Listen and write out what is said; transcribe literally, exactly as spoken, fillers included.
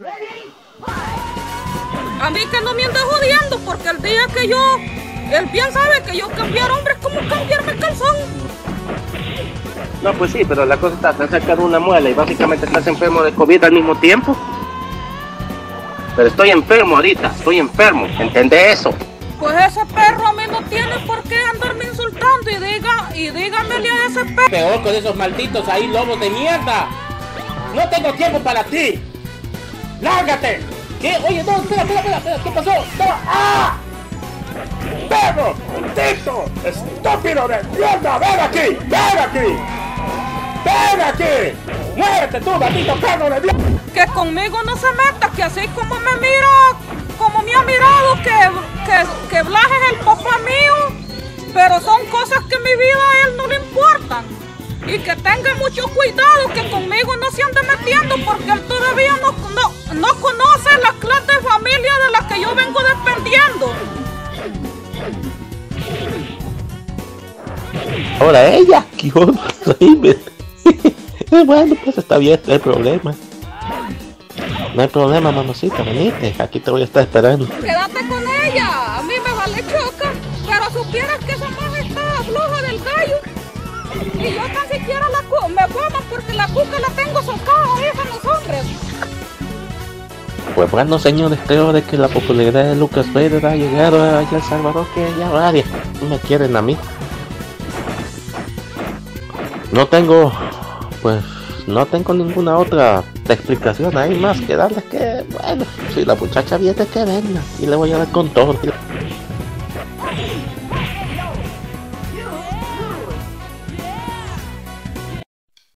A mí que no me ande jodiendo, porque el día que yo, él bien sabe que yo cambiar hombres como cambiarme calzón. No, pues sí, pero la cosa está, te sacan una muela y básicamente estás enfermo de COVID al mismo tiempo. Pero estoy enfermo ahorita, estoy enfermo, ¿entendés eso? Pues ese perro a mí no tiene por qué andarme insultando y diga, y dígamele a ese perro. Peor con esos malditos ahí lobos de mierda. No tengo tiempo para ti. ¡Lárgate! ¿Qué? Oye, no, espera, espera, espera, espera. ¿Qué pasó? No. ¡Ah! ¡Perro! ¡Maldito! ¡Estúpido de mierda! ¡Ven aquí! ¡Ven aquí! ¡Ven aquí! ¡Muévete tú, maldito perro de mierda! Que conmigo no se meta, que así como me mira, como me ha mirado, que, que, que Blas es el papá mío, pero son cosas que en mi vida a él no le importan. Y que tenga mucho cuidado, que conmigo no se ande metiendo, porque él todavía no, no, no conoce la clase de familia de la que yo vengo defendiendo. Ahora ella, que yo reírme. Bueno, pues está bien, no hay problema. No hay problema, mamacita, venite, aquí te voy a estar esperando. Quédate con ella, a mí me vale choca, pero supieras que esa maja está floja del gallo. Y yo tan siquiera la cu me como porque la cuca la tengo socada, dicen los hombres. Pues bueno, señores, creo de que la popularidad de Lucas Vader ha llegado allá a El Salvador, que ya varias me quieren a mí. No tengo, pues, no tengo ninguna otra explicación ahí más que darles que, bueno, si la muchacha viene que venga y le voy a dar con todo.